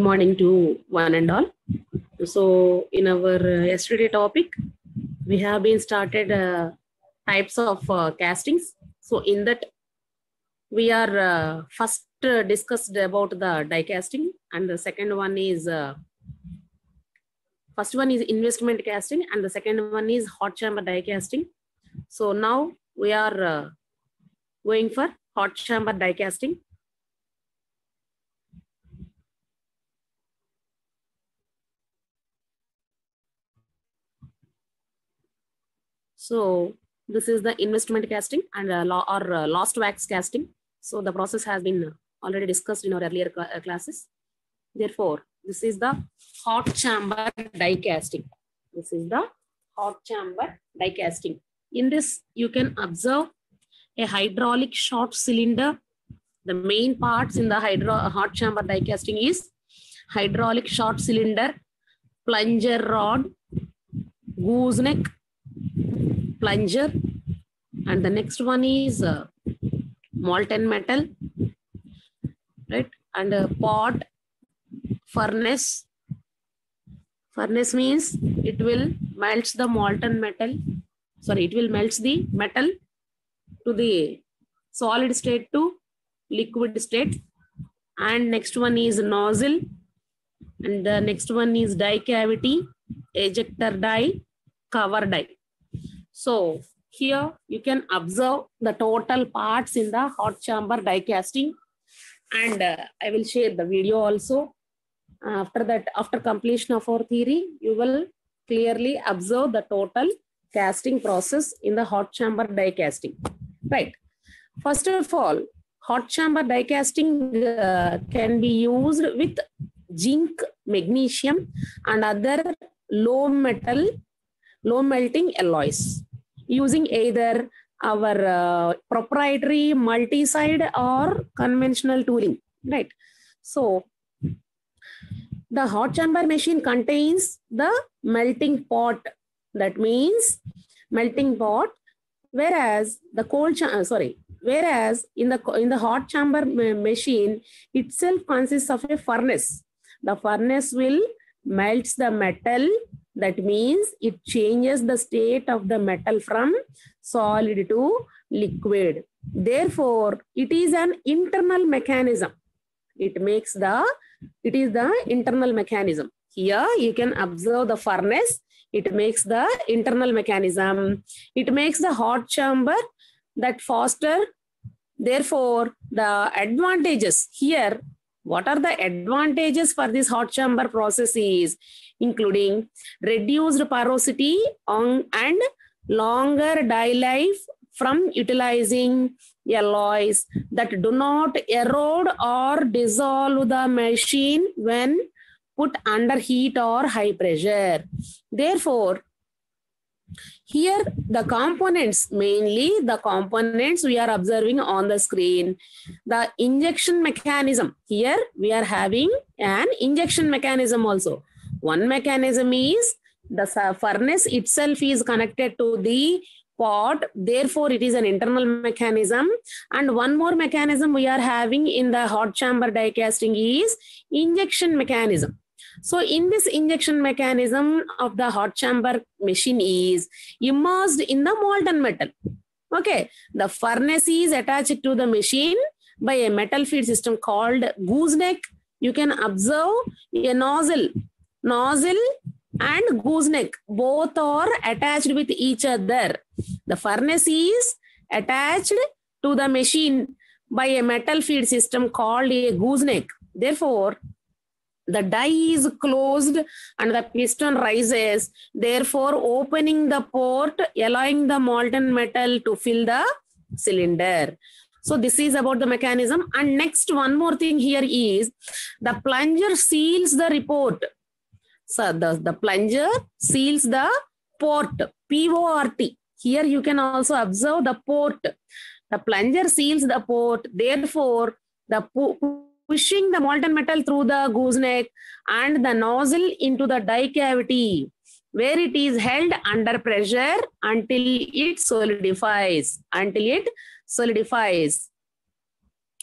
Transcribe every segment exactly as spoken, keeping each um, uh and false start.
morning to one and all. So in our uh, yesterday topic, we have been started uh, types of uh, castings. So in that, we are uh, first uh, discussed about the die casting, and the second one is uh, first one is investment casting, and the second one is hot chamber die casting. So now we are uh, going for hot chamber die casting. So this is the investment casting and uh, law or uh, lost wax casting. So the process has been already discussed in our earlier cl uh, classes. Therefore, this is the hot chamber die casting. This is the hot chamber die casting. In this, you can observe a hydraulic short cylinder. The main parts in the hydro hot chamber die casting is hydraulic short cylinder, plunger rod, gooseneck, plunger, and the next one is uh, molten metal, right? And a pot, furnace. Furnace means it will melt the molten metal. Sorry, it will melt the metal to the solid state to liquid state. And next one is nozzle. And the next one is die cavity, ejector die, cover die. So here you can observe the total parts in the hot chamber die casting, and uh, I will share the video also. After that, after completion of our theory, you will clearly observe the total casting process in the hot chamber die casting. Right. First of all, hot chamber die casting uh, can be used with zinc, magnesium, and other low metal, low melting alloys, using either our uh, proprietary multi-side or conventional tooling, right? So the hot chamber machine contains the melting pot. That means melting pot, whereas the cold chamber, sorry, whereas in the in the hot chamber machine itself consists of a furnace. The furnace will melts the metal. That means it changes the state of the metal from solid to liquid. Therefore, it is an internal mechanism. It makes the, it is the internal mechanism. Here you can observe the furnace. It makes the internal mechanism. It makes the hot chamber that faster. Therefore, the advantages here, what are the advantages for this hot chamber process is including reduced porosity on, and longer die life from utilizing alloys that do not erode or dissolve the machine when put under heat or high pressure. Therefore, here the components, mainly the components we are observing on the screen, the injection mechanism. Here we are having an injection mechanism also. One mechanism is the furnace itself is connected to the pot. Therefore, it is an internal mechanism. And one more mechanism we are having in the hot chamber die casting is injection mechanism. So in this injection mechanism of the hot chamber machine is immersed in the molten metal. Okay. The furnace is attached to the machine by a metal feed system called gooseneck. You can observe a nozzle. Nozzle and gooseneck both are attached with each other. The furnace is attached to the machine by a metal feed system called a gooseneck. Therefore, the die is closed and the piston rises, therefore opening the port, allowing the molten metal to fill the cylinder. So this is about the mechanism. And next, one more thing here is the plunger seals the report. So the, the plunger seals the port, P O R T. Here you can also observe the port. The plunger seals the port. Therefore, the pushing the molten metal through the gooseneck and the nozzle into the die cavity, where it is held under pressure until it solidifies. Until it solidifies.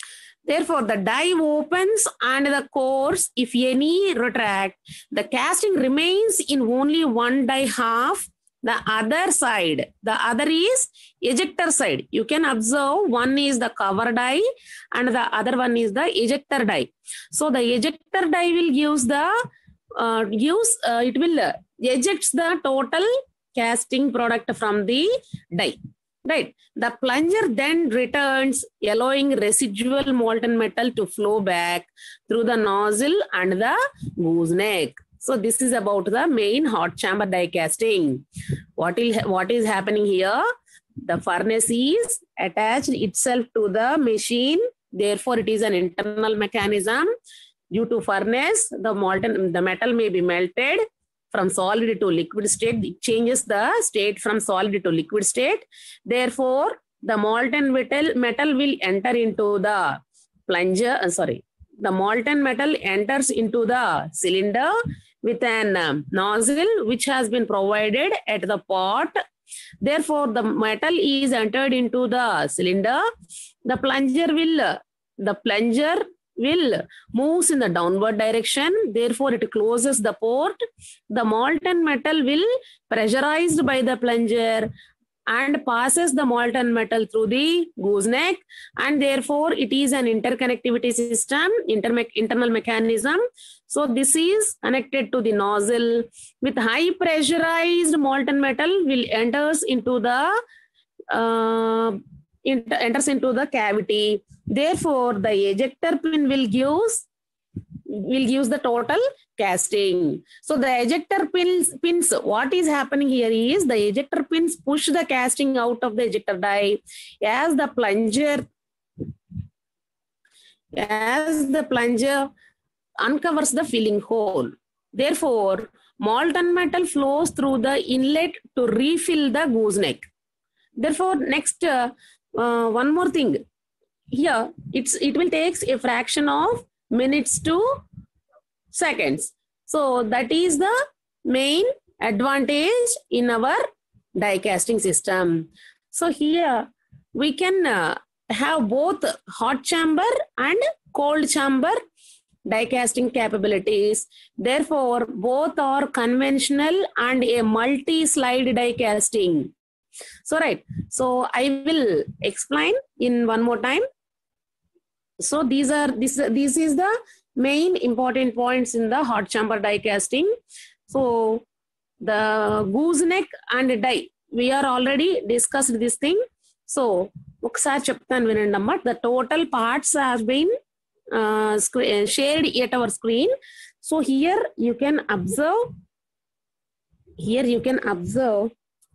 Therefore, the die opens and the cores, if any, retract. The casting remains in only one die half. The other side, the other is ejector side. You can observe one is the cover die and the other one is the ejector die. So the ejector die will use the uh, use uh, it will uh, ejects the total casting product from the die. Right. The plunger then returns, allowing residual molten metal to flow back through the nozzle and the gooseneck. So this is about the main hot chamber die casting. What is, what is happening here? The furnace is attached itself to the machine. Therefore, it is an internal mechanism. Due to furnace, the molten, the metal may be melted. From solid to liquid state, it changes the state from solid to liquid state. Therefore, the molten metal, metal will enter into the plunger, uh, sorry, the molten metal enters into the cylinder with an um, nozzle which has been provided at the pot. Therefore, the metal is entered into the cylinder. The plunger will, the plunger will moves in the downward direction. Therefore, it closes the port. The molten metal will pressurized by the plunger and passes the molten metal through the gooseneck, and therefore it is an interconnectivity system, inter internal mechanism. So this is connected to the nozzle with high pressurized molten metal will enters into the uh, enters into the cavity. Therefore, the ejector pin will use will use the total casting. So the ejector pins, pins, what is happening here is the ejector pins push the casting out of the ejector die as the plunger as the plunger uncovers the filling hole. Therefore, molten metal flows through the inlet to refill the gooseneck. Therefore, next uh, uh, one more thing. Here, it's it will take a fraction of minutes to seconds. So that is the main advantage in our die casting system. So here we can uh, have both hot chamber and cold chamber die casting capabilities. Therefore, both are conventional and a multi-slide die casting. So right, so I will explain in one more time. So these are this this is the main important points in the hot chamber die casting. So the gooseneck and die, we are already discussed this thing. So the total parts have been uh, shared at our screen. So here you can observe. Here you can observe.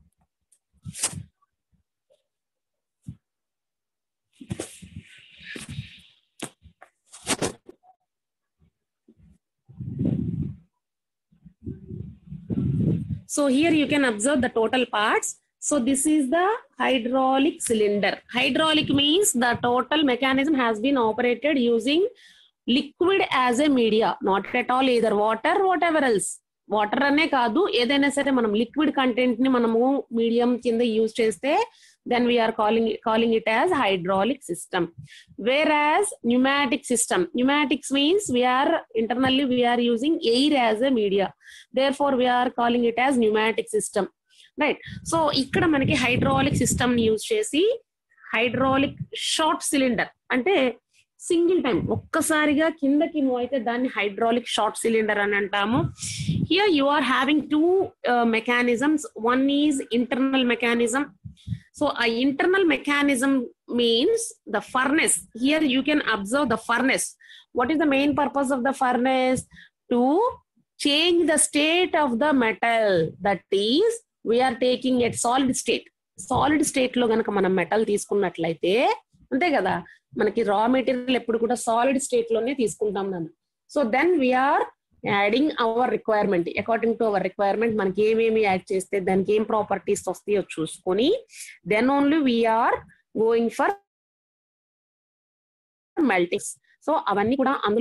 So here you can observe the total parts. So this is the hydraulic cylinder. Hydraulic means the total mechanism has been operated using liquid as a media, not at all either water, whatever else. Water ane kaadu, edaina sare manam liquid content ni manamu medium kinda use cheste, then we are calling it, calling it as hydraulic system. Whereas pneumatic system, pneumatics means we are internally we are using air as a media. Therefore, we are calling it as pneumatic system. Right. So, ikkada manaki hydraulic system use chesi hydraulic short cylinder. Ante single time ఒక్కసారిగా కిందకి move అయితే దాన్ని hydraulic short cylinder అని అంటాము. Here you are having two uh, mechanisms. One is internal mechanism. So a internal mechanism means the furnace. Here you can observe the furnace. What is the main purpose of the furnace? To change the state of the metal. That is, we are taking it solid state. Solid state lo ganaka manam metal తీసుకున్నట్లయితే అంతే కదా, మనకి raw material ఎప్పుడు కూడా solid state లోనే తీసుకుంటాం మనం. So then we are adding our requirement according to our requirement మనకి ఏమేమి యాడ్ చేస్తే దానికి ఏం ప్రాపర్టీస్ వస్తాయో చూసుకొని then only we are going for meltings. So అవన్నీ కూడా అందులో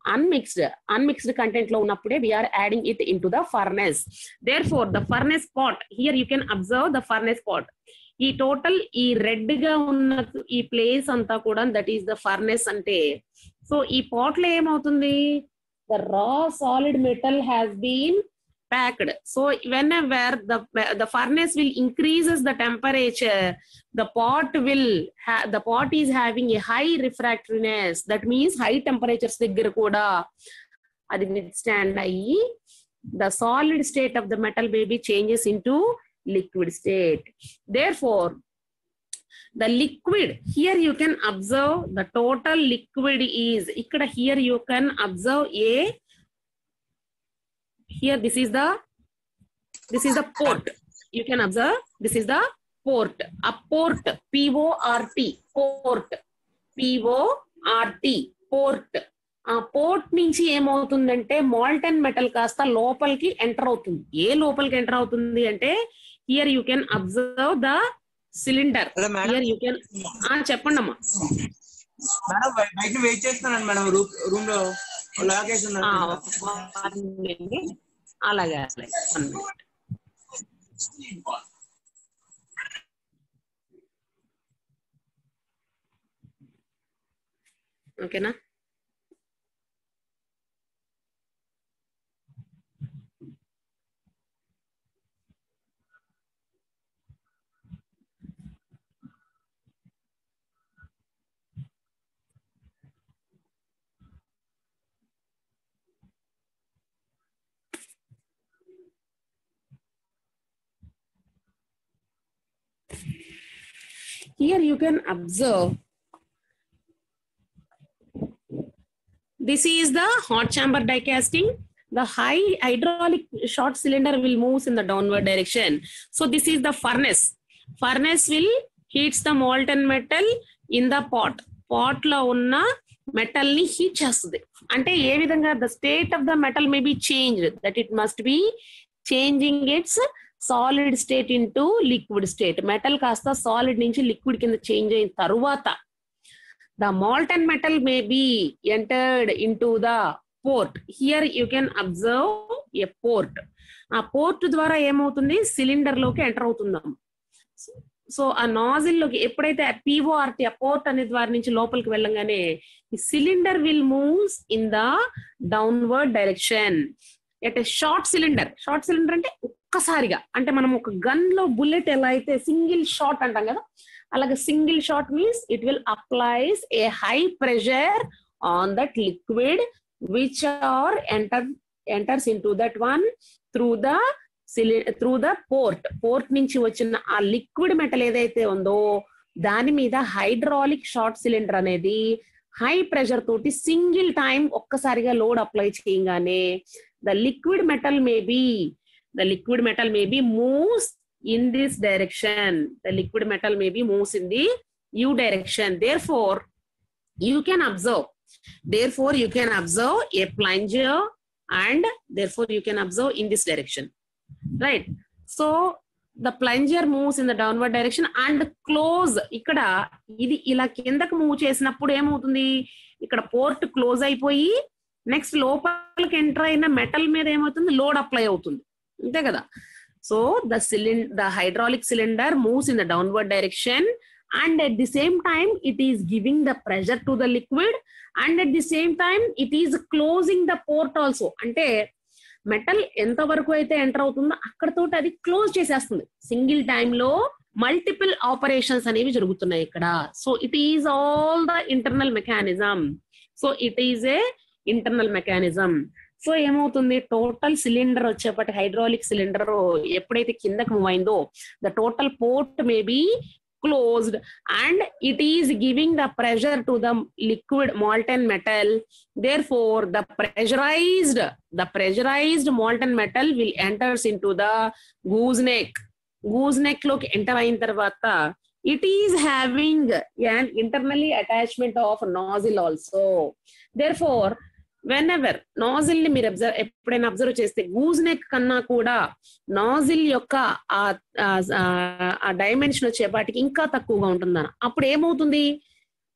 unmixed unmixed content lo unnappude we are adding it into the furnace. Therefore the furnace pot, here you can observe the furnace pot. ఈ total ఈ red గా ఉన్న ఈ place అంతా కూడా దట్ ఈస్ ద ఫర్నెస్ అంటే. సో ఈ pot లో ఏమవుతుంది, the raw solid metal has been packed. So whenever the the furnace will increases the temperature, the pot will ha- the pot is having a high refractoriness. That means high temperatures దగ్గర కూడా అది withstand అయ్యి the solid state of the metal may be changes into liquid state. Therefore the liquid, here you can observe the total liquid is ikkada, here you can observe a, here this is the this is the port, you can observe this is the port, a port, P O R T, port, P O R T, port. ఆ port నుంచి ఏమవుతుందంటే molten metal కాస్త లోపలికి enter అవుతుంది. ఏ లోపలికి enter అవుతుంది అంటే here you can observe the cylinder. Here you can చెప్పండి అమ్మా. అలాగే ఓకేనా. Here you can observe this is the hot chamber die casting. The high hydraulic short cylinder will move in the downward direction. So this is the furnace. Furnace will heats the molten metal in the pot. Pot lo unna metal ni heat chestadi. Ante ఏ విధంగా the state of the metal may be changed, that it must be changing its solid state into liquid state. Metal కాస్త solid నుంచి liquid కింద change అయిన తరువాత the molten metal may be entered into the port. Here you can observe a port. ఆ port ద్వారా ఏమవుతుంది, cylinder లోకి enter అవుతుందాం. సో ఆ నాజిల్ లోకి ఎప్పుడైతే పిఓఆర్టీ ఆ పోర్ట్ అనే ద్వారా నుంచి లోపలికి వెళ్ళంగానే ఈ cylinder will moves in the downward direction at a short cylinder. Short cylinder అంటే ఒక్కసారిగా, అంటే మనం ఒక గన్ లో బుల్లెట్ ఎలా అయితే సింగిల్ షాట్ అంటాం కదా, అలాగే single shot means it will applies a high pressure on that liquid which are enter enters into that one through the through the port. Port నుంచి వచ్చిన ఆ లిక్విడ్ మెటల్ ఏదైతే ఉందో దాని మీద హైడ్రాలిక్ షార్ట్ సిలిండర్ అనేది high pressure తోటి single time ఒక్కసారిగా లోడ్ అప్లై చేయగానే the liquid metal may be the liquid metal may be moves in this direction. The liquid metal may be moves in the U direction. Therefore you can observe therefore you can observe a plunger, and therefore you can observe in this direction, right? So the plunger moves in the downward direction and close. ఇక్కడ ఇది ఇలా కిందకు move చేసినప్పుడు ఏమవుతుంది, ఇక్కడ port close అయిపోయి next లోపలికి enter అయిన మెటల్ మీద ఏమవుతుంది, లోడ్ అప్లై అవుతుంది, అంతే కదా. So the cylinder the hydraulic cylinder moves in the downward direction and at the same time it is giving the pressure to the liquid and at the same time it is closing the port also. అంటే metal ఎంత వరకు అయితే enter అవుతుందో అక్కడతోటి అది close చేసేస్తుంది. Single time లో multiple operations అనేవి జరుగుతున్నాయి ఇక్కడ. So it is all the internal mechanism. So it is a internal mechanism. So ఏమవుతుంది, టోటల్ సిలిండర్ వచ్చేపటి హైడ్రాలిక్ సిలిండర్ ఎప్పుడైతే కిందకి మూవ్ అయిందో the total port may be closed and it is giving the pressure to the liquid molten metal. Therefore the pressurized the pressurized molten metal will enters into the gooseneck. Gooseneck లోకి enter అయిన తర్వాత it is having an internally attachment of nozzle also. Therefore whenever nozzle ని మీరు observe ఎప్పుడైనా observe చేస్తే goose neck కన్నా కూడా nozzle యొక్క ఆ డైమెన్షన్ వచ్చేపాటికి ఇంకా తక్కువగా ఉంటుందన్న. అప్పుడు ఏమవుతుంది,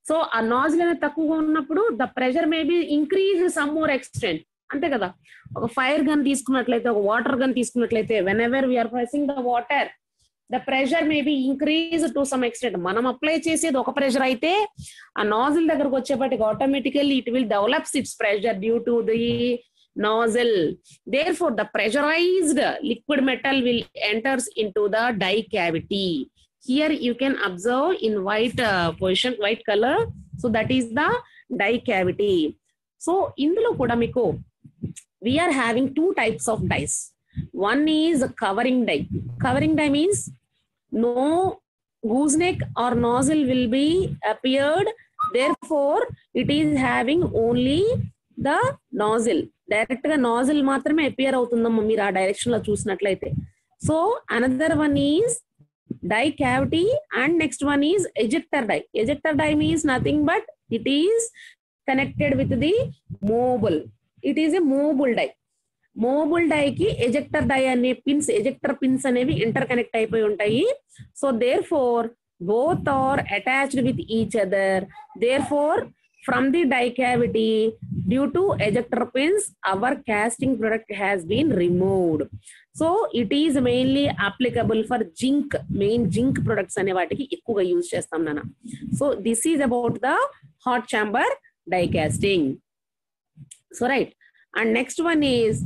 సో ఆ నాజిల్ అనేది తక్కువగా ఉన్నప్పుడు the pressure may be increase some more extent, అంతే కదా. ఒక ఫైర్ గన్ తీసుకున్నట్లయితే, ఒక వాటర్ గన్ తీసుకున్నట్లయితే, whenever we are pressing the water, the pressure may be increase to some extent. మనం అప్లై చేసేది ఒక ప్రెషర్ అయితే ఆ నాజిల్ దగ్గరకు వచ్చేపటికి automatically it will develops its pressure due to the nozzle. Therefore, the pressurized liquid metal will enters into the die cavity. Here you can observe in white uh, position, white color. So that is the die cavity. So indulo kuda meeku we are having two types of dies. One is covering die. Covering die means no gooseneck or nozzle will be appeared. Therefore, it is having only the nozzle. Direct గా nozzle మాత్రమే appear అవుతుందమ్మా మీరు ఆ direction లో చూసినట్లయితే. So another one is die cavity and next one is ejector die. Ejector die means nothing but it is connected with the movable. It is a movable die. Movable die కి ejector die అనే pins, ejector pins అనేవి interconnect అయిపోయి ఉంటాయి. So therefore both are attached with each other. Therefore, from the die cavity, due to ejector pins, our casting product has been removed. So it is mainly applicable for zinc, main zinc products ane vaatiki ekkuva use chestam nana. So this is about the hot chamber die casting. So right, and next one is,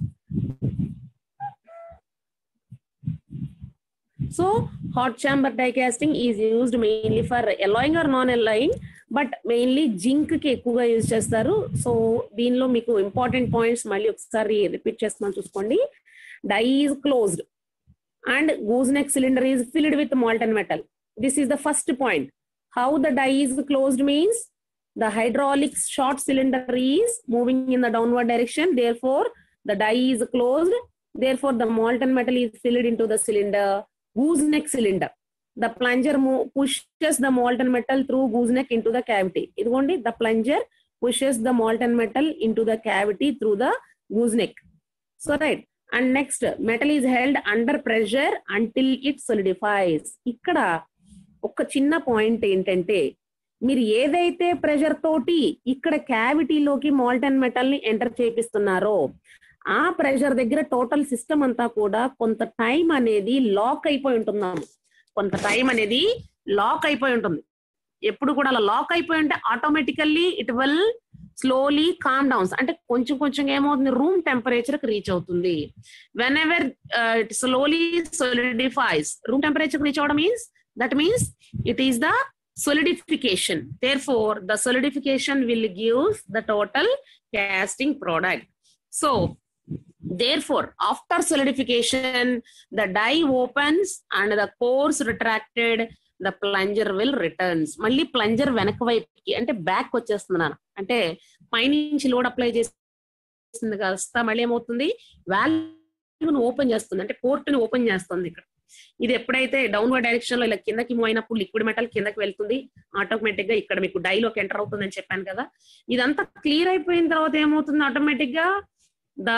so hot chamber die casting is used mainly for alloying or non-alloying, but mainly zinc కి ఎక్కువగా use చేస్తారు. So దీనిలో మీకు important points మళ్ళీ ఒకసారి repeat చేస్తున్నాను చూసుకోండి. Die is closed and gooseneck cylinder is filled with molten metal. This is the first point. How the die is closed means the hydraulic short cylinder is moving in the downward direction, therefore the die is closed, therefore the molten metal is filled into the cylinder. Gooseneck cylinder, the plunger pushes the molten metal through gooseneck into the cavity. Idugondi, the plunger pushes the molten metal into the cavity through the gooseneck. So right, and next, metal is held under pressure until it solidifies. Ikkada oka chinna point entante, మీరు ఏదైతే pressure తోటి ఇక్కడ క్యావిటీలోకి molten metal ని enter చేపిస్తున్నారో ఆ pressure దగ్గర total system అంతా కూడా కొంత టైం అనేది లాక్ అయిపోయి ఉంటున్నాము. కొంత టైం అనేది లాక్ అయిపోయి ఉంటుంది. ఎప్పుడు కూడా అలా లాక్ అయిపోయి ఉంటే automatically it will slowly calm downs, అంటే కొంచెం కొంచెం ఏమవుతుంది, రూమ్ టెంపరేచర్ కి రీచ్ అవుతుంది. Whenever it slowly solidifies, room temperature reach అవడం means that means it is the solidification. Therefore, the solidification will give the total casting product. So, therefore, after solidification, the die opens and the pores retracted, the plunger will returns. Malli plunger venaka vaipiki ante back vachestunna, ante painunchi load apply chestundi kasta malli emoutundi, valve nu open chestundi, ante port ni open chestundi. ikkada ఇది ఎప్పుడైతే downward direction లో ఇలా కిందకి move అయినప్పుడు liquid metal కిందకి వెళ్తుంది, automatic గా ఇక్కడ మీకు డైలోకి ఎంటర్ అవుతుంది అని చెప్పాను కదా. ఇదంతా క్లియర్ అయిపోయిన తర్వాత ఏమవుతుంది, ఆటోమేటిక్ గా the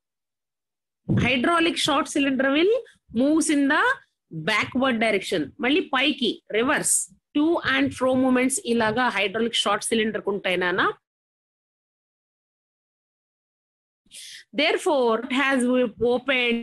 hydraulic short cylinder will moves in the backward direction. మళ్ళీ పైకి reverse to and fro movements ఇలాగా హైడ్రాలిక్ షార్ట్ సిలిండర్ ఉంటాయినా. Therefore has open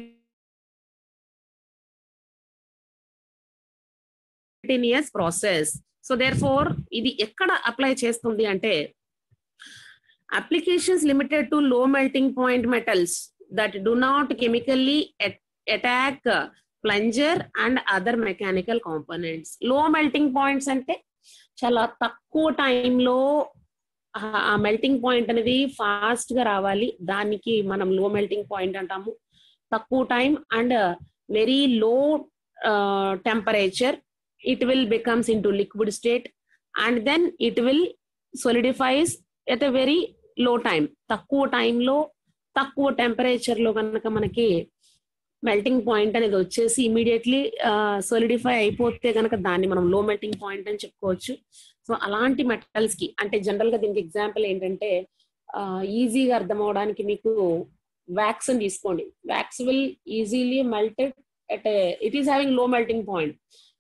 continuous process. So therefore ఇది ఎక్కడ అప్లై చేస్తుంది అంటే applications limited to low melting point metals that do not chemically attack plunger and other mechanical components. Low melting points అంటే చాలా తక్కువ టైంలో ఆ మెల్టింగ్ పాయింట్ అనేది ఫాస్ట్ గా రావాలి, దానికి మనం లో మెల్టింగ్ పాయింట్ అంటాము. తక్కువ time and very low temperature, it will becomes into liquid state and then it will solidifies at a very low time. తక్కువ టైంలో తక్కువ టెంపరేచర్ లో కనుక మనకి మెల్టింగ్ పాయింట్ అనేది వచ్చేసి ఇమీడియట్లీ సోలిడిఫై అయిపోతే కనుక దాన్ని మనం లో మెల్టింగ్ పాయింట్ అని చెప్పుకోవచ్చు. సో అలాంటి మెటల్స్ కి అంటే జనరల్ గా దీనికి ఎగ్జాంపుల్ ఏంటంటే ఈజీగా అర్థం అవడానికి మీకు వ్యాక్స్ అని తీసుకోండి. Wax will easily melted at a, it is having low melting point.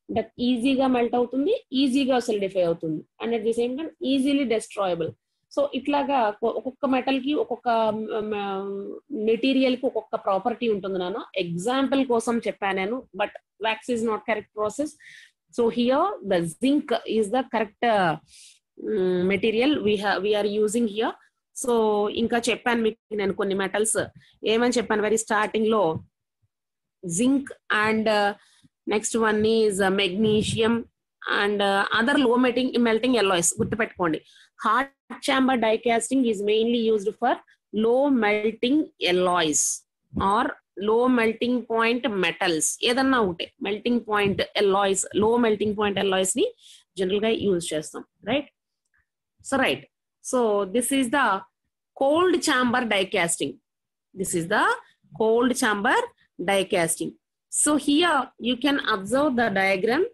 That ఈజీగా మెల్ట్ అవుతుంది, ఈజీగా సోలిడిఫై అవుతుంది, and at the same time easily destroyable. So ఇట్లాగా ఒక్కొక్క మెటల్ కి ఒక్కొక్క మెటీరియల్ కి ఒక్కొక్క ప్రాపర్టీ ఉంటుంది నాన్న. ఎగ్జాంపుల్ కోసం చెప్పాను నేను, but wax is not correct process. So here the zinc is the correct uh, um, material we have we are using here. So ఇంకా చెప్పాను మీకు నేను కొన్ని మెటల్స్ ఏమని చెప్పాను వెరీ స్టార్టింగ్ లో, zinc and next one is magnesium and other low melting melting alloys. గుర్తుపెట్టుకోండి, hot chamber die casting is mainly used for low melting alloys or low melting point metals. ఏదన్నా ఒకటే melting point alloys, low melting point alloys ని general గా use చేస్తాం, right? So right, so this is the cold chamber die casting. This is the cold chamber die casting. So here you can observe the diagram.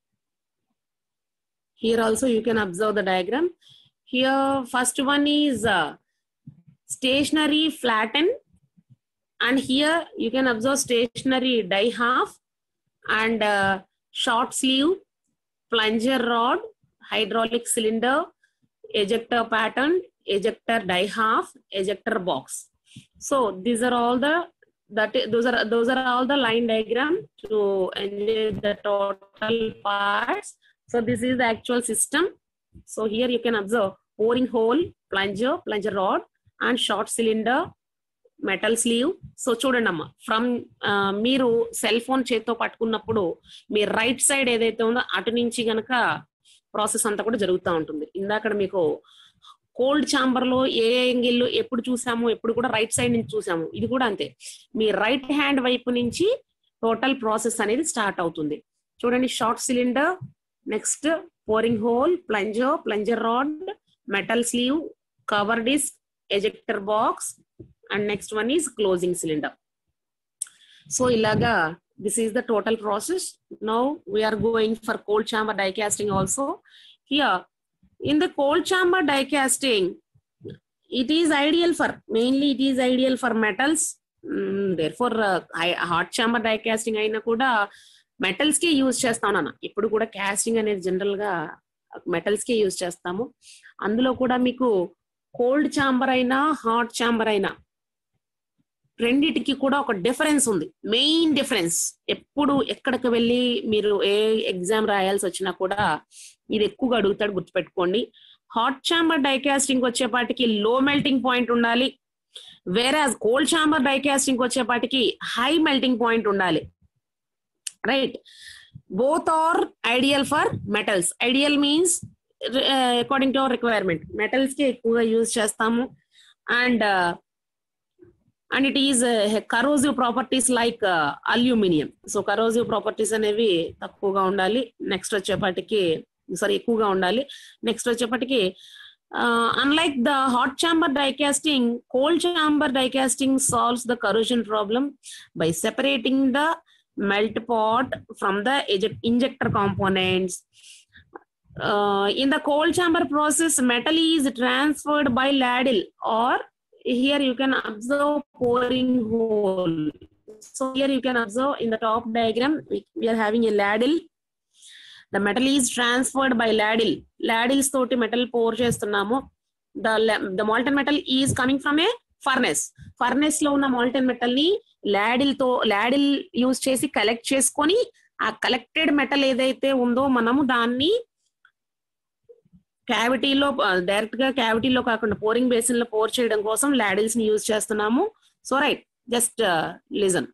Here also you can observe the diagram. Here first one is uh, stationary flatten, and here you can observe stationary die half and uh, short sleeve, plunger rod, hydraulic cylinder, ejector pattern, ejector die half, ejector box. So these are all the that those are those are all the line diagram to enjoy the total parts. So this is the actual system. So here you can observe boring hole, plunger, plunger rod, and short cylinder, metal sleeve. So చూడండి అమ్మా, from మీరు cell phone చేతితో పట్టుకున్నప్పుడు మీ right side ఏదైతే ఉందో అటు నుంచి గనక ప్రాసెస్ అంతా కూడా జరుగుతూ ఉంటుంది. ఇందాక మీకు కోల్డ్ ఛాంబర్ లో ఏ యాంగిల్ ఎప్పుడు చూసాము, ఎప్పుడు కూడా రైట్ సైడ్ నుంచి చూసాము. ఇది కూడా అంతే, మీ రైట్ హ్యాండ్ వైపు నుంచి టోటల్ ప్రాసెస్ అనేది స్టార్ట్ అవుతుంది. చూడండి, short cylinder, next pouring hole, plunger, plunger rod, metal sleeve, cover disc, ejector box, and next one is closing cylinder. So ఇలాగా this is the total process. Now we are going for cold chamber die casting also. Here in the cold chamber die casting, it is ideal for mainly it is ideal for metals. Mm, therefore uh, hot chamber die casting aina kuda metals ke use chestam nana. Ippudu kuda casting anedi general ga metals ke use chestamu. Andulo kuda meeku cold chamber aina hot chamber aina రెండిటికి కూడా ఒక difference ఉంది, main difference. ఎప్పుడు ఎక్కడికి వెళ్ళి మీరు ఏ exam రాయాల్సి వచ్చినా కూడా ఇది ఎక్కువగా అడుగుతాడు, గుర్తుపెట్టుకోండి. హాట్ ఛాంబర్ డై కాస్టింగ్ వచ్చేపాటికి లో మెల్టింగ్ పాయింట్ ఉండాలి, whereas cold chamber die casting వచ్చేపాటికి హై మెల్టింగ్ పాయింట్ ఉండాలి, right? Both are ideal for metals. Ideal means according to our requirement. Metals కి ఎక్కువగా యూజ్ చేస్తాము, and and it is uh, corrosive properties like uh, aluminum. So corrosive properties అనేవి తక్కువగా ఉండాలి. Next వచ్చేపాటికి sorry ఎక్కువగా ఉండాలి. నెక్స్ట్ వచ్చేపాటికి unlike the hot chamber die casting, cold chamber die casting solves the corrosion problem by separating the melt pot from the injector components. Uh, in the cold chamber process, metal is transferred by ladle, or here you can observe pouring hole. So here you can observe in the top diagram, we are having a ladle. The metal is transferred by ladle. Ladles toti metal pour chestunnamo. The the molten metal is coming from a furnace. Furnace lo unna molten metal ni ladle to ladle use chesi collect cheskoni aa collected metal edaithe undo manamu danni క్యావిటీలో direct గా క్యావిటీలో కాకుండా pouring basin లో pour చేయడం కోసం లాడిల్స్ ని use చేస్తున్నాము. So right, just listen.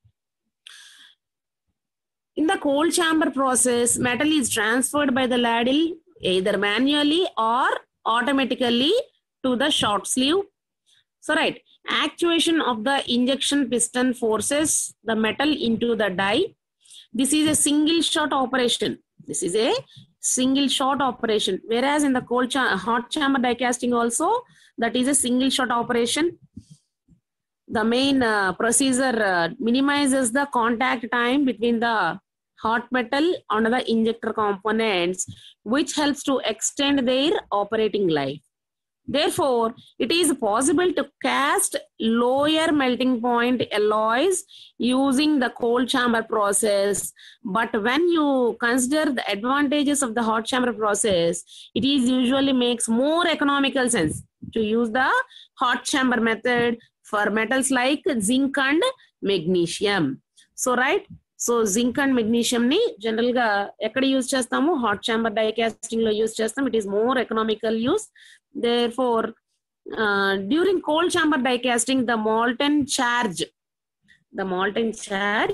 In the cold chamber process, metal is transferred by the ladle either manually or automatically to the short sleeve. So right, actuation of the injection piston forces the metal into the die. This is a single shot operation. This is a single shot operation, whereas in the cold cha hot chamber die casting also, that is a single shot operation. The main uh, procedure uh, minimizes the contact time between the hot metal and the injector components, which helps to extend their operating life. Therefore, it is possible to cast lower melting point alloys using the cold chamber process. But when you consider the advantages of the hot chamber process, it is usually makes more economical sense to use the hot chamber method for metals like zinc and magnesium. So, right? So zinc and magnesium ni general ga ekkada use chestamu, hot chamber die casting lo use chestam. It is more economical use. Therefore, uh, during cold chamber die casting, the molten charge, the molten charge,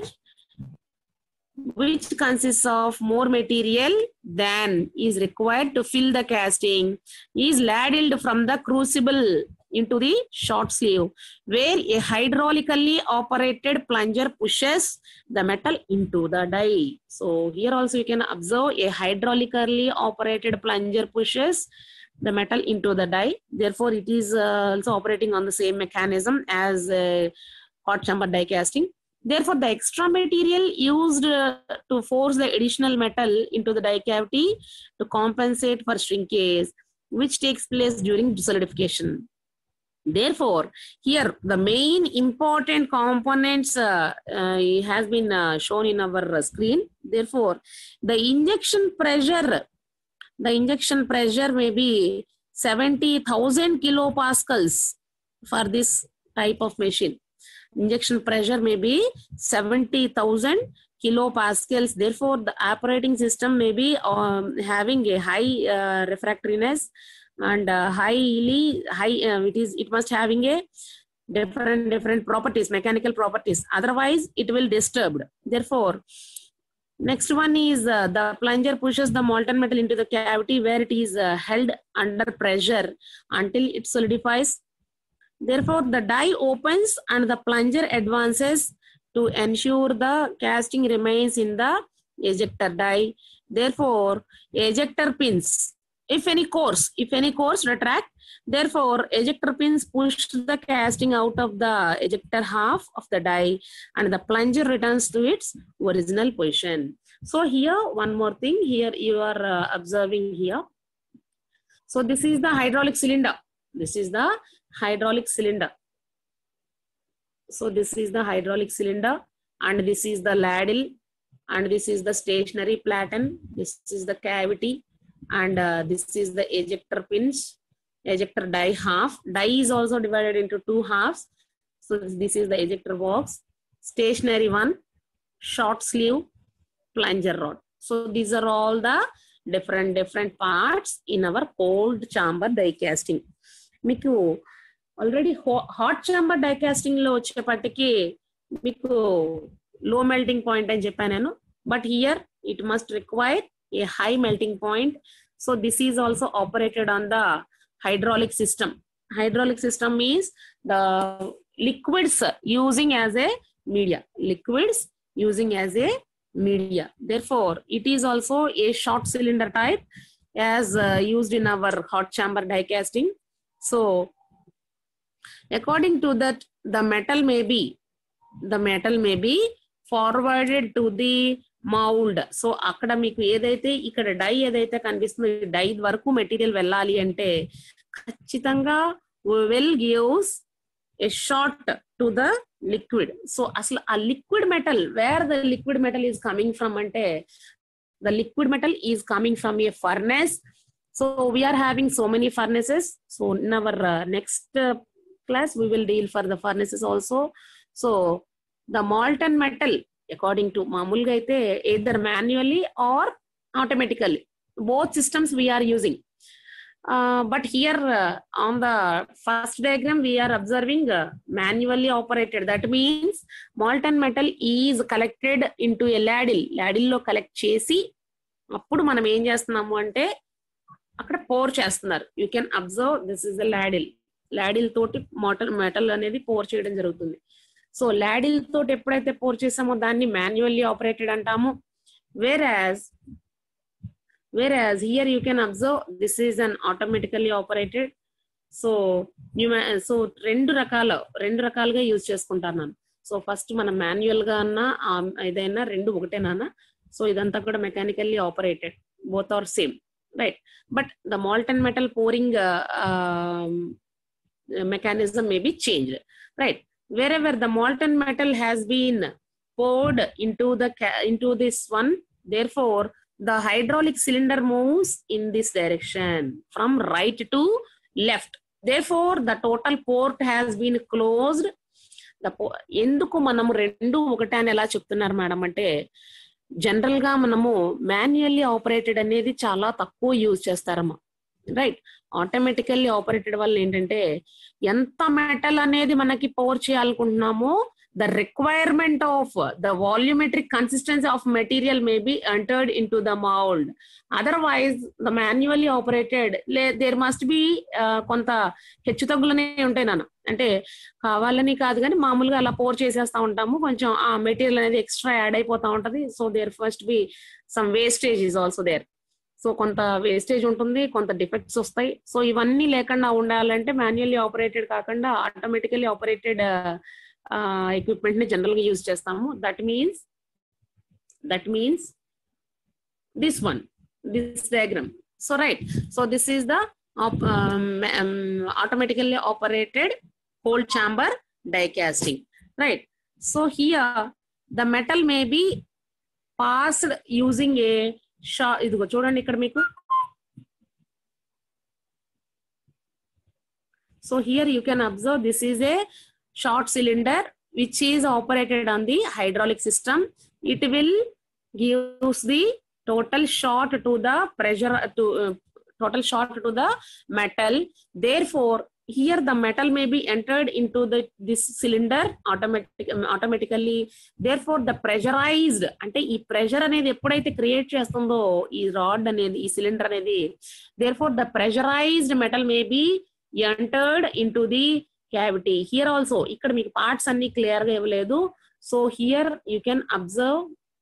which consists of more material than is required to fill the casting, is ladled from the crucible into the short sleeve, where a hydraulically operated plunger pushes the metal into the die. So here also you can observe a hydraulically operated plunger pushes the metal into the die. Therefore, it is uh, also operating on the same mechanism as uh, hot chamber die casting. Therefore, the extra material used uh, to force the additional metal into the die cavity to compensate for shrinkage, which takes place during solidification. Therefore, here the main important components uh, uh, has been uh, shown in our screen. Therefore, the injection pressure, the injection pressure may be seventy thousand kilopascals for this type of machine. Injection pressure may be seventy thousand kilopascals. Therefore, the operating system may be um, having a high uh, refractoriness and uh, highly high. Uh, it is. It must having a different different properties, mechanical properties. Otherwise, it will disturbed. Therefore, next one is uh, the plunger pushes the molten metal into the cavity where it is uh, held under pressure until it solidifies. Therefore, the die opens and the plunger advances to ensure the casting remains in the ejector die. Therefore, ejector pins, if any course, if any course retract, therefore, ejector pins push the casting out of the ejector half of the die and the plunger returns to its original position. So here, one more thing here you are uh, observing here. So this is the hydraulic cylinder. This is the hydraulic cylinder. So this is the hydraulic cylinder and this is the ladle and this is the stationary platen. This is the cavity and uh, this is the ejector pins, ejector die half. Die is also divided into two halves. So this is the ejector box, stationary one, short sleeve, plunger rod. So these are all the different different parts in our cold chamber die casting. మీకు already hot chamber die casting లో వచ్చేపటికి మీకు low melting point అని చెప్పాను నేను, but here it must require a high melting point. So this is also operated on the hydraulic system. Hydraulic system means the liquids using as a media. Liquids using as a media. Therefore, it is also a short cylinder type as uh, used in our hot chamber die casting. So, according to that, the metal may be the metal may be forwarded to the mold. So అక్కడ మీకు ఏదైతే ఇక్కడ die ఏదైతే కనిపిస్తుందో die వరకు material వెళ్ళాలి అంటే ఖచ్చితంగా will gives a short to the liquid. So అసలు ఆ liquid metal where the liquid metal is coming from అంటే the liquid metal is coming from a furnace. So we are having so many furnaces. So in our next class we will deal for the furnaces also. So the molten metal according to mamulga aithe either manually or automatically, both systems we are using. Uh, but here uh, on the first diagram we are observing uh, manually operated. That means molten metal is collected into a ladle. Ladle lo collect chesi appudu manam em chestunnamo ante akkada pour chestuన్నారు. You can observe this is a ladle. ladle తోటి మోటల్ metal అనేది pour చేయడం జరుగుతుంది. So ladle తోటి ఎప్పుడైతే pour చేసామో దాన్ని మాన్యువల్లీ ఆపరేటెడ్ అంటాము. whereas whereas here you can observe this is an automatically operated. So so రెండు రకాల రెండు రకాలుగా యూజ్ చేసుకుంటాను నేను. సో ఫస్ట్ మనం మాన్యువల్ గా అన్నా ఏదైనా రెండు ఒకటేనా. సో ఇదంతా కూడా mechanically operated, both are same. right? But the molten metal pouring uh, um, mechanism may be changed, right? Wherever the molten metal has been poured into the into this one, therefore the hydraulic cylinder moves in this direction from right to left. Therefore the total port has been closed. The ఎందుకు మనము రెండు ఒకటే అని ఎలా చెప్తున్నారు madam అంటే, general గా మనము మాన్యువల్లీ ఆపరేటెడ్ అనేది చాలా తక్కువ యూజ్ చేస్తారమ్మా, రైట్? ఆటోమేటికల్లీ ఆపరేటెడ్ వల్ల ఏంటంటే ఎంత మెటల్ అనేది మనకి పవర్ చేయాలనుకుంటున్నామో the requirement of the volumetric consistency of material may be entered into the mold. Otherwise the manually operated there must be కొంత హెచ్చు తగ్గులనే ఉంటాయి నాన్న. అంటే కావాలని కాదు కానీ మామూలుగా అలా పోర్ చేసేస్తా ఉంటాము, కొంచెం ఆ మెటీరియల్ అనేది ఎక్స్ట్రా యాడ్ అయిపోతా ఉంటది. So there first be some wastage is also there. So కొంత వేస్టేజ్ ఉంటుంది, కొంత డిఫెక్ట్స్ వస్తాయి. సో ఇవన్నీ లేకుండా ఉండాలంటే మాన్యువల్లీ ఆపరేటెడ్ కాకుండా ఆటోమేటికల్లీ ఆపరేటెడ్ ఎక్విప్మెంట్ ని జనరల్ గా యూజ్ చేస్తాము. That means that means this one, this diagram. So right, so this is the automatically operated cold chamber die casting, right? So here the metal may be passed using a short, idigo chudandi ikkada meeku. So here you can observe this is a short cylinder which is operated on the hydraulic system. It will gives the total shot to the pressure to uh, total shot to the metal. Therefore here the metal may be entered into the this cylinder automatic automatically. Therefore the pressurized ante ee pressure anedi eppudaithe create chestundo ee rod anedi ee cylinder anedi, therefore the pressurized metal may be entered into the cavity. Here also ikkada meeku parts anni clear ga ivaledu. So here you can observe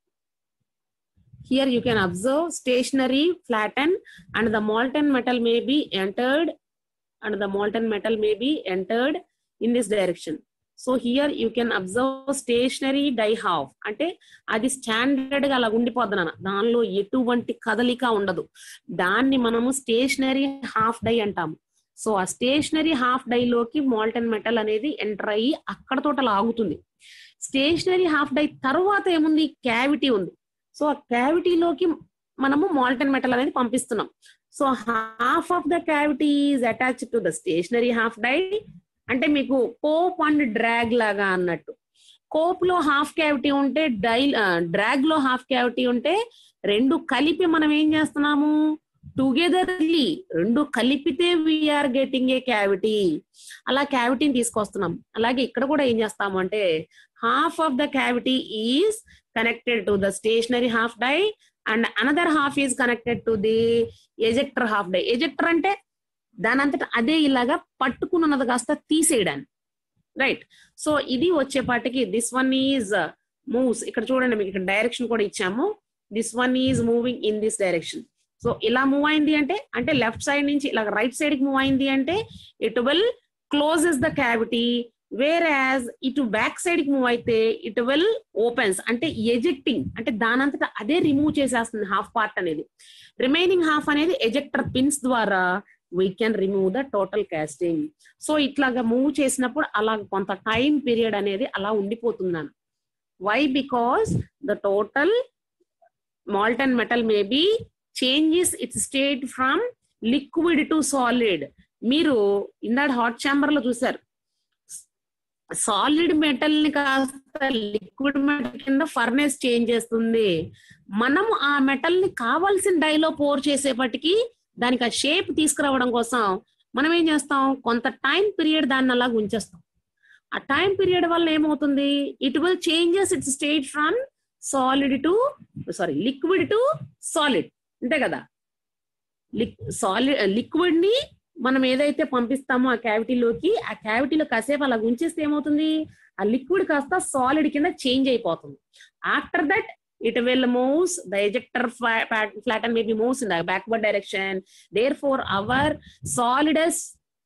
Here you can observe stationary flatten and the molten metal may be entered and the molten metal may be entered in this direction. So here you can observe stationary die half. Ante adi standard ga ala undipoddu nana, danlo etuvanti kadalika undadu, danni manamu stationary half die antamu. So ఆ stationary half die లోకి molten metal అనేది enter అయ్యి అక్కడ తోటలు ఆగుతుంది. Stationery half die తర్వాత ఏముంది, cavity ఉంది. సో ఆ క్యావిటీలోకి మనము మోల్టన్ మెటల్ అనేది పంపిస్తున్నాం. So half of the cavity is attached to the stationary half die. అంటే మీకు కోప్ అండ్ డ్రాగ్ లాగా అన్నట్టు. కోప్ లో హాఫ్ క్యావిటీ ఉంటే డై డ్రాగ్ లో హాఫ్ క్యావిటీ ఉంటే రెండు కలిపి మనం ఏం చేస్తున్నాము, టుగెదర్లీ రెండు కలిపితే వీఆర్ గెటింగ్ ఏ క్యావిటీ. అలా క్యావిటీని తీసుకొస్తున్నాం. అలాగే ఇక్కడ కూడా ఏం చేస్తాము అంటే half of the cavity is connected to the stationary half die and another half is connected to the ejector half die. Ejector అంటే దాని అంతటా అదే ఇలాగా పట్టుకున్నది కాస్త తీసేయడానికి, రైట్? సో ఇది వచ్చేపాటికి దిస్ వన్ ఈజ్ మూవ్స్. ఇక్కడ చూడండి మీకు ఇక్కడ డైరెక్షన్ కూడా ఇచ్చాము. This one is moving in this direction. So ఇలా మూవ్ అయింది అంటే అంటే లెఫ్ట్ సైడ్ నుంచి ఇలా రైట్ సైడ్ కి మూవ్ అయింది అంటే it will closes the cavity. Whereas ఇటు బ్యాక్ సైడ్ కి మూవ్ అయితే ఇట్ విల్ ఓపెన్స్, అంటే ఎజెక్టింగ్, అంటే దానంతటా అదే రిమూవ్ చేసేస్తుంది హాఫ్ పార్ట్ అనేది. రిమైనింగ్ హాఫ్ అనేది ఎజెక్టర్ పిన్స్ ద్వారా we can remove the total casting. So ఇట్లాగా మూవ్ చేసినప్పుడు అలా కొంత టైం పీరియడ్ అనేది అలా ఉండిపోతున్నాను. Why? Because the total molten metal may be changes its state from liquid to solid. మీరు ఇందాక హాట్ ఛాంబర్ లో చూసారు, సాలిడ్ మెటల్ ని కాస్త లిక్విడ్ మెటల్ కింద ఫర్నేస్ చేంజ్ చేస్తుంది. మనం ఆ మెటల్ ని కావాల్సిన డైలో పోర్ చేసేపటికి దానికి ఆ షేప్ తీసుకురావడం కోసం మనం ఏం చేస్తాం, కొంత టైం పీరియడ్ దాన్ని అలా ఉంచేస్తాం. ఆ టైం పీరియడ్ వల్ల ఏమవుతుంది, it will changes its state from solid to sorry liquid to solid. అంతే కదా, సాలిడ్ లిక్విడ్ ని మనం ఏదైతే పంపిస్తామో ఆ క్యావిటీలోకి, ఆ క్యావిటీలో కాసేపు అలా ఉంచేస్తే ఏమవుతుంది, ఆ లిక్విడ్ కాస్త సాలిడ్ కింద చేంజ్ అయిపోతుంది. After that it will moves the ejector flatten may be moves in the backward direction. Therefore our solidus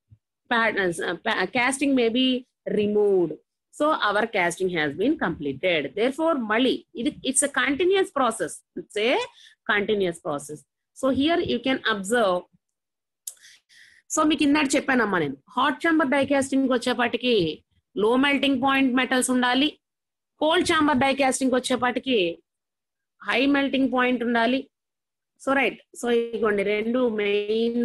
casting may be removed. So our casting has been completed. Therefore mali it's a continuous process. It's a continuous process. So here you can observe. So మీకు ఇందాక చెప్పానమ్మా నేను hot chamber die casting వచ్చేపాటికి low melting point metals ఉండాలి, cold chamber die casting వచ్చేపాటికి high melting point ఉండాలి. So right, so ఇదిగోండి రెండు main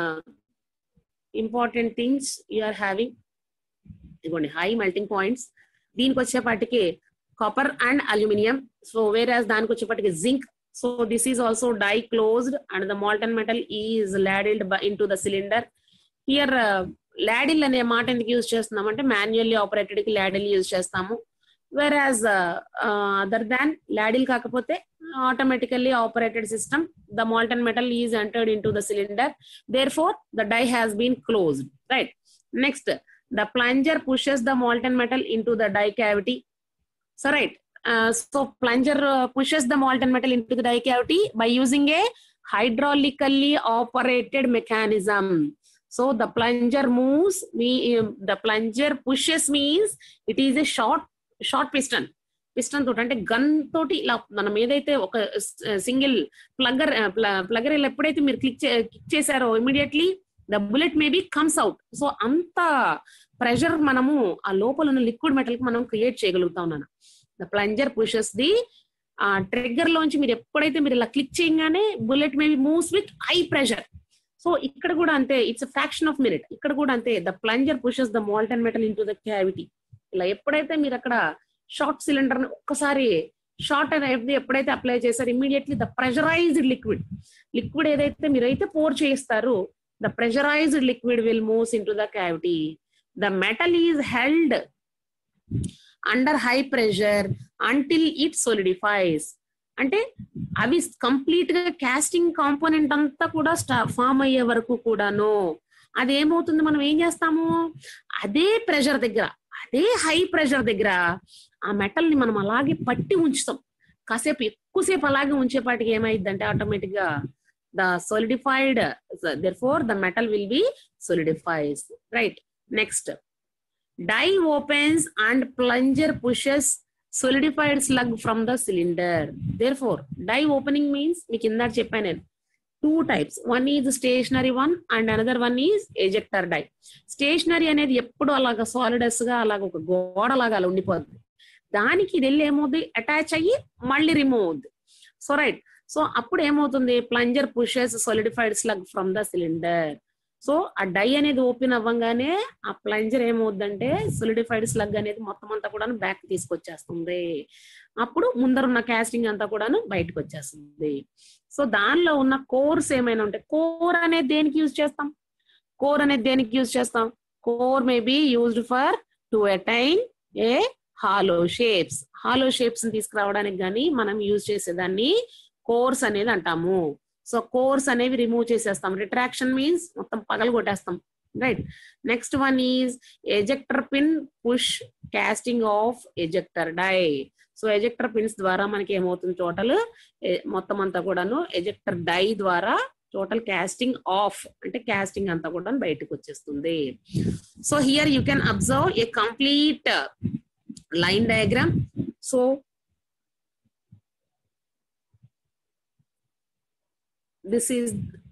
important things you are having. ఇదిగోండి హై మెల్టింగ్ పాయింట్స్. దీనికి వచ్చేపాటికి copper and aluminium. So whereas దానికి వచ్చేపాటికి zinc. So this is also die closed and the molten metal is ladled into the cylinder. Here uh, ladle అనే మాట ఎందుకు use చేస్తున్నాం అంటే మాన్యువల్లీ ఆపరేటెడ్ కి ladle యూజ్ చేస్తాము. whereas uh, uh, other than ladle కాకపోతే automatically operated system, the molten metal is entered into the cylinder, therefore the die has been closed, right? Next, the plunger pushes the molten metal into the die cavity. So right, Uh, so plunger uh, pushes the molten metal into the die cavity by using a hydraulically operated mechanism. So the plunger moves, we, uh, the plunger pushes means it is a short short piston. Piston తోటి అంటే gun తోటి ఇలా మనం ఏదైతే ఒక single ప్లగ్గర్ ప్లగ్గర్ ఎప్పుడైతే మీరు క్లిక్ క్లిక్ చేశారో immediately the bullet maybe comes out. So అంత ప్రెషర్ మనము ఆ లోపల ఉన్న లిక్విడ్ మెటల్ కి మనం క్రియేట్ చేయగలుగుతా ఉన్నాను. The plunger pushes the uh, trigger launch. మీరు ఎప్పుడైతే మీరు ఇలా క్లిక్ చేయగానే bullet maybe moves with high pressure. So ఇక్కడ కూడా అంతే, ఇట్స్ ఫ్రాక్షన్ ఆఫ్ మినిట్. ఇక్కడ కూడా అంతే, the plunger pushes the molten metal into the cavity. ఇలా ఎప్పుడైతే మీరు అక్కడ షార్ట్ సిలిండర్ ని ఒక్కసారి షార్ట్ అనేది ఎప్పుడైతే అప్లై చేశారు immediately the pressurised liquid liquid ఏదైతే మీరైతే పోర్ చేయిస్తారు the pressurised liquid will moves into the cavity. The metal is held under high pressure until it solidifies. అంటే అవి కంప్లీట్ గా కాస్టింగ్ కాంపోనెంట్ అంతా కూడా ఫామ్ అయ్యే వరకు కూడాను అది ఏమవుతుంది, మనం ఏం చేస్తాము అదే ప్రెషర్ దగ్గర అదే హై ప్రెషర్ దగ్గర ఆ మెటల్ ని మనం అలాగే పట్టి ఉంచుతాం. కాసేపు ఎక్కువసేపు అలాగే ఉంచేపాటికి ఏమైందంటే ఆటోమేటిక్ గా the solidified, therefore the metal will be solidifies, right? Next, die opens and plunger pushes solidified slug from the cylinder. Therefore die opening means meeku inda cheppanu two types. One is stationary one and another one is ejector die. Stationary అనేది ఎప్పుడు అలాగా సాలిడస్ గా అలాగ ఒక గోడ లాగా అలా ఉండిపోతుంది. దానికి ఇది వెళ్ళి ఏమవుతుంది అటాచ్ అయ్యి మళ్ళీ రిమూవ్ అవుతుంది. సో రైట్, సో అప్పుడు ఏమవుతుంది plunger pushes solidified slug from the cylinder. So ఆ డై అనేది ఓపెన్ అవ్వగానే ఆ ప్లంజర్ ఏమవుద్దంటే సోలిడిఫైడ్ స్లగ్ అనేది మొత్తం అంతా కూడా బ్యాక్ తీసుకొచ్చేస్తుంది. అప్పుడు ముందరున్న కాస్టింగ్ అంతా కూడాను బయటకు వచ్చేస్తుంది. సో దానిలో ఉన్న కోర్స్ ఏమైనా ఉంటాయి. కోర్ అనేది దేనికి యూజ్ చేస్తాం కోర్ అనేది దేనికి యూజ్ చేస్తాం core may be used for to attain a hollow shapes. Hollow shapes ని తీసుకురావడానికి కానీ మనం యూజ్ చేసేదాన్ని కోర్స్ అనేది అంటాము. సో కోర్స్ అనేవి రిమూవ్ చేసేస్తాం. రిట్రాక్షన్ మీన్స్ మొత్తం పగలు కొట్టేస్తాం, right? Next one is ejector pin push casting off ejector die. So ejector pins ద్వారా మనకి ఏమవుతుంది టోటల్ మొత్తం అంతా కూడాను ఎజెక్టర్ డై ద్వారా టోటల్ కాస్టింగ్ ఆఫ్ అంటే కాస్టింగ్ అంతా కూడా బయటకు వచ్చేస్తుంది. So here you can observe a complete line diagram. So this is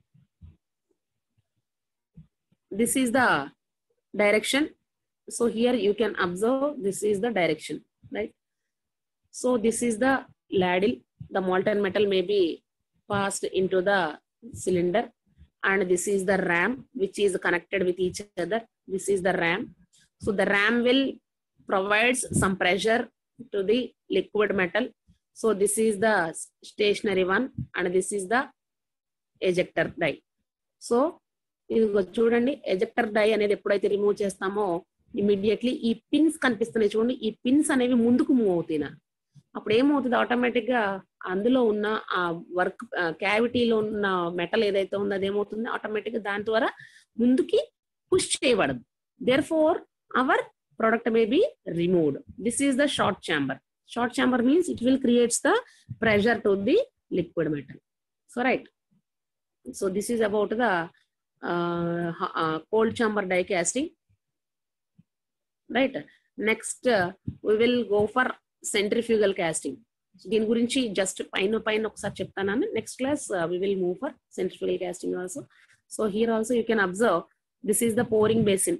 this is the direction. So here you can observe this is the direction, right? So this is the ladle. The molten metal may be passed into the cylinder, and this is the ram which is connected with each other. This is the ram. So the ram will provides some pressure to the liquid metal. So this is the stationary one and this is the ejector die. So ఇది చూడండి, ejector die అనేది ఎప్పుడైతే remove చేస్తామో immediately ఈ pins కనిపిస్తున్నాయి చూడండి, ఈ pins అనేవి ముందుకు మూవ్ అవుతాయి. అప్పుడు ఏమవుతుంది ఆటోమేటిక్ గా అందులో ఉన్న ఆ వర్క్ క్యావిటీలో ఉన్న మెటల్ ఏదైతే ఉందో అదేమవుతుంది ఆటోమేటిక్ గా దాని ద్వారా ముందుకి పుష్ చేయబడదు. Therefore our product may be removed. This is the short chamber. Short chamber means it will creates the pressure to the liquid metal. So right, so this is about the uh, uh, cold chamber die casting, right? Next uh, we will go for centrifugal casting. దీని గురించి just పైన పైన ఒకసారి చెప్తాను. Next class we will move for centrifugal casting also. So here also you can observe this is the pouring basin.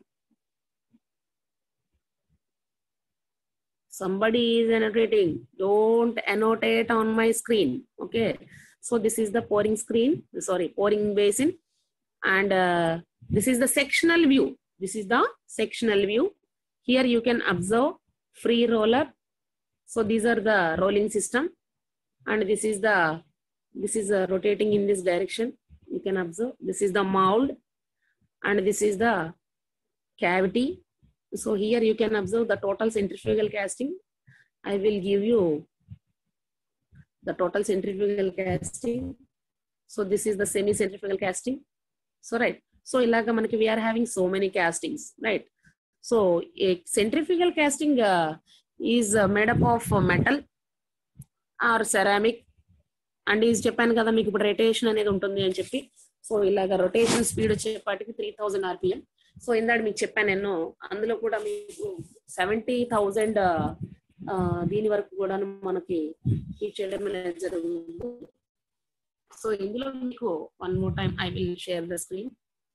Somebody is annotating. Don't annotate on my screen. Okay. So this is the pouring screen. Sorry, pouring basin. And uh, this is the sectional view. This is the sectional view. Here you can observe free roller. So these are the rolling system. And this is the, this is uh, rotating in this direction. You can observe. This is the mold. And this is the cavity. So here you can observe the total centrifugal casting. I will give you the total centrifugal casting. So this is the semi-centrifugal casting. So right. So ilaga manaki we are having so many castings, right? So a centrifugal casting uh, is uh, made up of uh, metal or ceramic, and is చెప్పాను కదా మీకు ఇప్పుడు rotation అనేది ఉంటుంది అని చెప్పి. So ఇలాగ rotation speed వచ్చేపాటికి త్రీ థౌజండ్ ఆర్పిఎం. సో ఇందాక మీకు చెప్పాను నేను, అందులో కూడా మీకు సెవెంటీ థౌజండ్ దీని వరకు కూడా మనకి హీట్ చేయడం అనేది జరుగుతుంది. సో ఇందులో మీకు one more time I will share the screen.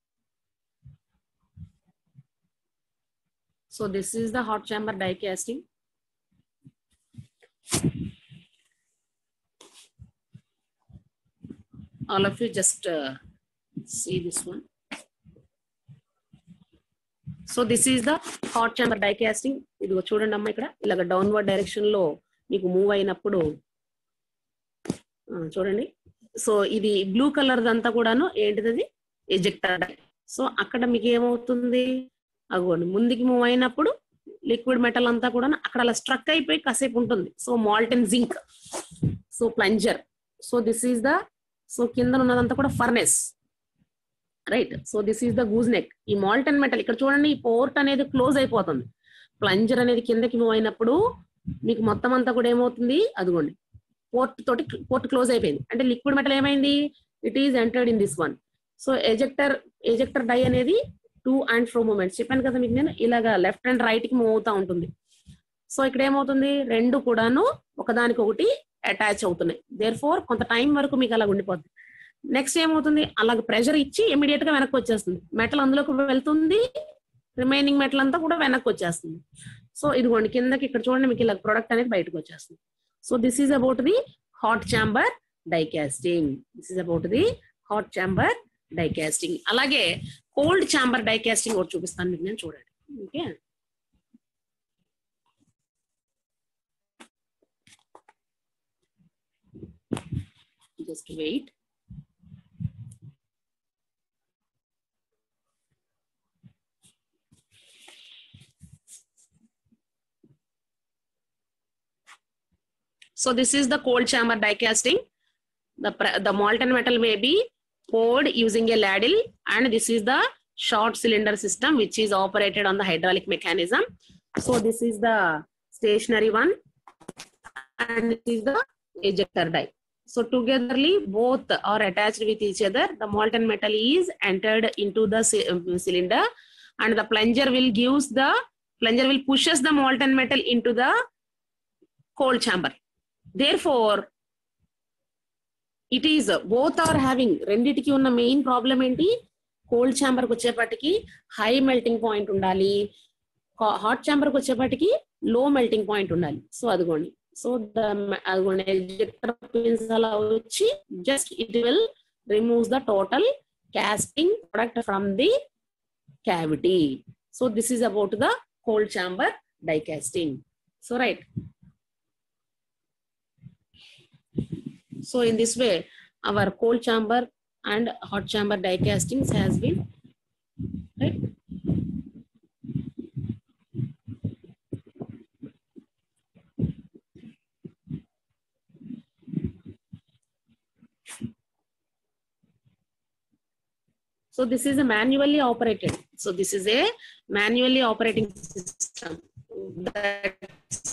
So this is the hot chamber die casting. All of you just uh, see this one. So this is the hot chamber die casting. ఇదిగో చూడండి అమ్మా, ఇక్కడ ఇలాగ downward direction లో మీకు move అయినప్పుడు చూడండి. So ఇది బ్లూ కలర్ అంతా కూడాను ఏంటిది, ఎజెక్టర్ డై. సో అక్కడ మీకు ఏమవుతుంది, అగోండి ముందుకి మూవ్ అయినప్పుడు లిక్విడ్ మెటల్ అంతా కూడా అక్కడ అలా స్ట్రక్ అయిపోయి కాసేపు ఉంటుంది. So molten zinc, so plunger. So this is the, so కింద ఉన్నదంతా కూడా furnace, right. So this is the gooseneck. ఈ మాల్టన్ మెటల్ ఇక్కడ చూడండి, ఈ పోర్ట్ అనేది క్లోజ్ అయిపోతుంది. ప్లంజర్ అనేది కిందకి మూవ్ అయినప్పుడు మీకు మొత్తం అంతా కూడా ఏమవుతుంది, అదిగోండి పోర్ట్ తోటి పోర్ట్ క్లోజ్ అయిపోయింది. అంటే లిక్విడ్ మెటల్ ఏమైంది, it is entered in this one. So ejector ejector die అనేది టూ అండ్ ఫ్రో మూమెంట్స్ చెప్పాను కదా మీకు నేను, ఇలాగా లెఫ్ట్ అండ్ రైట్ కి మూవ్ అవుతా ఉంటుంది. సో ఇక్కడ ఏమవుతుంది, రెండు కూడాను ఒకదానికి ఒకటి అటాచ్ అవుతున్నాయి. దేర్ ఫోర్ కొంత టైం వరకు మీకు అలా ఉండిపోతుంది. నెక్స్ట్ ఏమవుతుంది, అలాగ ప్రెషర్ ఇచ్చి ఇమీడియట్ గా వెనక్కి వచ్చేస్తుంది. మెటల్ అందులోకి వెళ్తుంది, రిమైనింగ్ మెటల్ అంతా కూడా వెనక్కి వచ్చేస్తుంది. సో ఇదిగోండి కిందకి ఇక్కడ చూడండి మీకు ఇలా ప్రొడక్ట్ అనేది బయటకు వచ్చేస్తుంది. So this is about the hot chamber die casting. This is about the hot chamber die casting. అలాగే కోల్డ్ చాంబర్ డై కాస్టింగ్ ఒకటి చూపిస్తాను మీకు నేను, చూడండి. Okay, just wait. So this is the cold chamber die casting. The the molten metal may be poured using a ladle, and this is the short cylinder system which is operated on the hydraulic mechanism. So this is the stationary one, and this is the ejector die. So togetherly both are attached with each other. The molten metal is entered into the cylinder, and the plunger will gives the plunger will pushes the molten metal into the cold chamber. Therefore, it is both are having రెండిటికి ఉన్న main problem ఏంటి, cold ఛాంబర్కి వచ్చేపటికి high melting point ఉండాలి, hot ఛాంబర్కి వచ్చేపటికి low melting point ఉండాలి. So అదిగోండి, సో ద అదిగోండి ఎజెక్టర్ పిన్స్ అలా వచ్చి just it will removes the total casting product from the cavity. So this is about the cold chamber die casting. So right. So in this way, our cold chamber and hot chamber die castings has been, right. So this is a manually operated. So this is a manually operating system. That's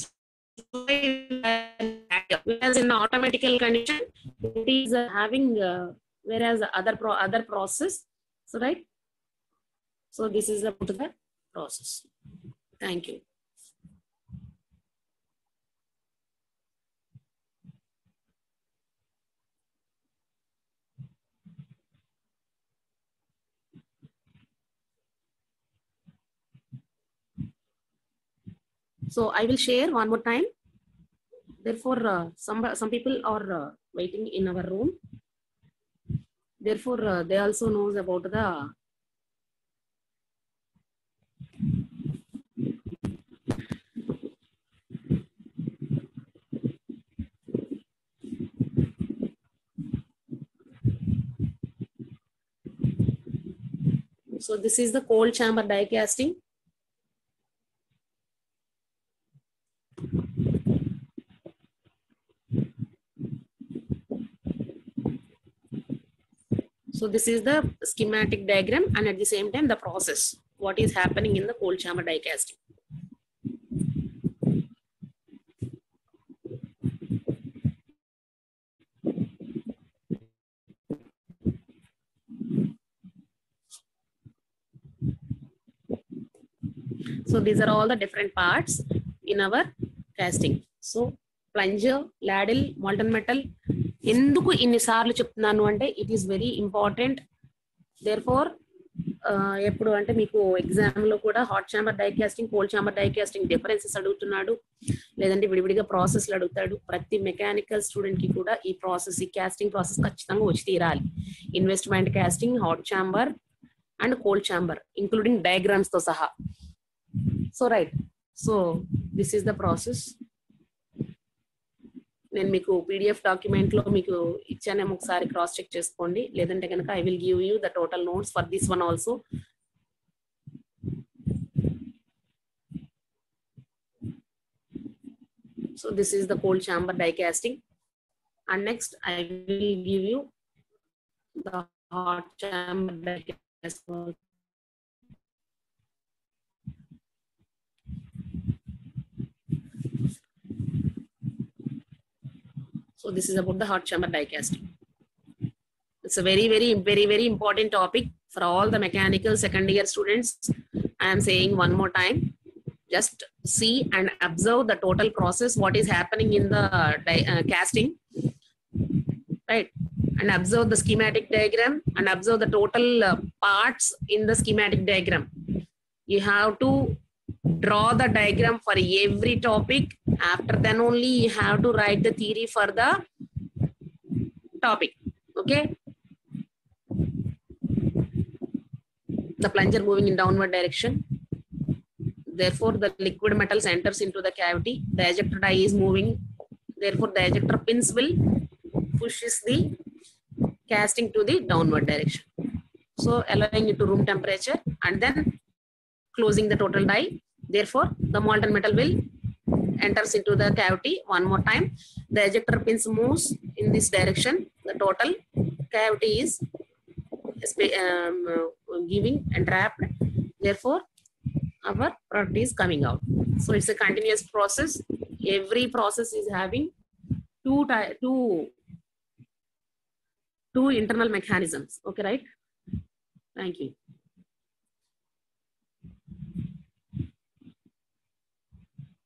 whereas in the automatical condition, it is uh, having uh, whereas other pro other process. So right. So this is about the process. Thank you. So I will share one more time. Therefore, uh, some some people are uh, waiting in our room. Therefore, uh, they also knows about the so this is the cold chamber die casting. So this is the schematic diagram and at the same time the process, what is happening in the cold chamber die casting. So these are all the different parts in our casting. So plunger, ladle, molten metal. Enduku inni saarlu cheptunnanu ante it is very important. Therefore, ఎప్పుడు అంటే మీకు exam లో కూడా hot chamber die casting, cold chamber die casting differences అడుగుతున్నాడు, లేదంటే విడివిడిగా ప్రాసెస్లు అడుగుతాడు. ప్రతి మెకానికల్ స్టూడెంట్ కి కూడా ఈ ప్రాసెస్, ఈ కాస్టింగ్ ప్రాసెస్ ఖచ్చితంగా వచ్చి తీరాలి. Investment casting, hot chamber and cold chamber including diagrams తో సహా. So right, so this is the process. నేను మీకు పీడిఎఫ్ డాక్యుమెంట్ లో మీకు ఇచ్చానేమో, ఒకసారి క్రాస్ చెక్ చేసుకోండి. లేదంటే కనుక I will give you the total notes for this one also. So this is the cold chamber die casting and next I will give you the hot chamber die casting. So this is about the hot chamber die casting. It's a very, very, very, very important topic for all the mechanical second year students. I am saying one more time, just see and observe the total process, what is happening in the die, uh, casting, right? And observe the schematic diagram and observe the total uh, parts in the schematic diagram. You have to draw the diagram for every topic. After then only you have to write the theory for the topic. Okay. The plunger moving in downward direction. Therefore, the liquid metal enters into the cavity. The ejector die is moving. Therefore, the ejector pins will pushes the casting to the downward direction. So, allowing it to room temperature and then closing the total die. Therefore, the molten metal will enters into the cavity one more time. The ejector pins moves in this direction. The total cavity is um, giving and trapped. Therefore, our product is coming out. So it's a continuous process. Every process is having two two two internal mechanisms. Okay, right? Thank you.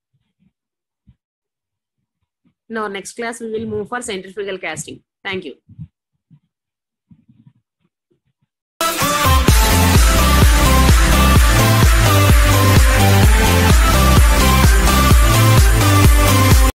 Now, next class we will move for centrifugal casting. Thank you.